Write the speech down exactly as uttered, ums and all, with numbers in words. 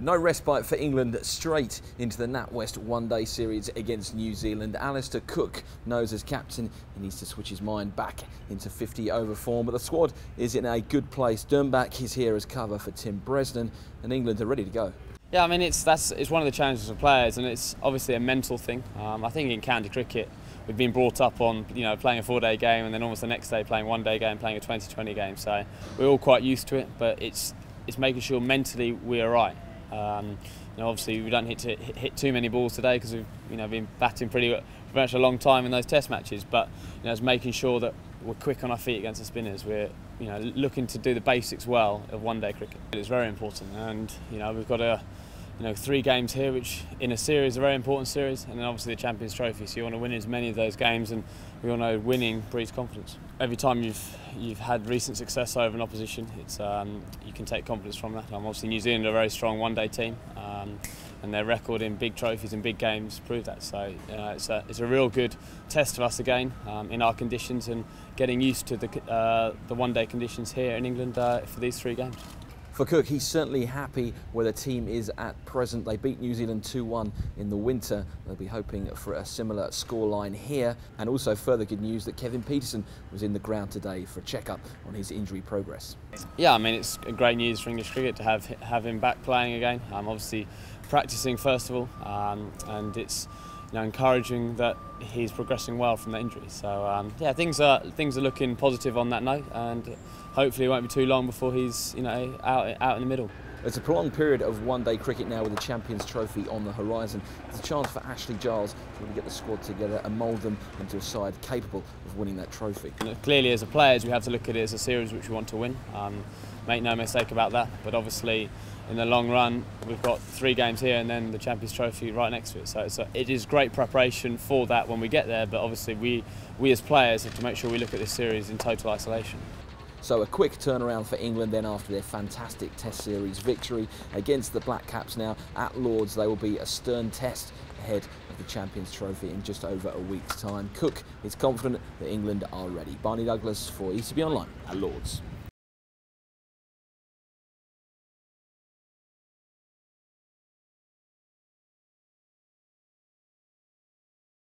No respite for England, straight into the Natwest one-day series against New Zealand. Alastair Cook knows as captain he needs to switch his mind back into fifty over form, but the squad is in a good place. Dernbach is here as cover for Tim Bresnan, and England are ready to go. Yeah, I mean, it's that's it's one of the challenges for players, and it's obviously a mental thing. Um, I think in county cricket, we've been brought up on you know playing a four-day game and then almost the next day playing one day game, playing a twenty twenty game. So we're all quite used to it, but it's it's making sure mentally we're right. Um, you know, obviously we don't hit to hit too many balls today because we've you know been batting pretty, pretty much a long time in those Test matches. But you know, it's making sure that we're quick on our feet against the spinners. We're you know looking to do the basics well of one-day cricket. It's very important, and you know we've got a you know three games here, which in a series, a very important series, and then obviously the Champions Trophy. So you want to win as many of those games, and we all know winning breeds confidence. Every time you've you've had recent success over an opposition, it's um, you can take confidence from that. Um, obviously New Zealand are a very strong one-day team, um, and their record in big trophies and big games prove that. So uh, it's a it's a real good test for us again um, in our conditions and getting used to the uh, the one-day conditions here in England uh, for these three games. For Cook, he's certainly happy where the team is at present. They beat New Zealand two one in the winter. They'll be hoping for a similar scoreline here. And also further good news that Kevin Peterson was in the ground today for a check-up on his injury progress. Yeah, I mean, it's great news for English cricket to have have him back playing again. I'm um, obviously practicing first of all, um, and it's you know encouraging that he's progressing well from that injury. So um, yeah, things are things are looking positive on that note, and hopefully it won't be too long before he's you know out out in the middle. It's a prolonged period of one-day cricket now with the Champions Trophy on the horizon. It's a chance for Ashley Giles to really get the squad together and mould them into a side capable of winning that trophy. You know, clearly, as a players, we have to look at it as a series which we want to win. Um, make no mistake about that. But obviously, in the long run, we've got three games here and then the Champions Trophy right next to it. So it's a, it is great preparation for that when we get there. But obviously, we we as players have to make sure we look at this series in total isolation. So a quick turnaround for England then after their fantastic Test Series victory against the Blackcaps. Now at Lords, they will be a stern test ahead of the Champions Trophy in just over a week's time. Cook is confident that England are ready. Barney Douglas for E C B Online at Lords.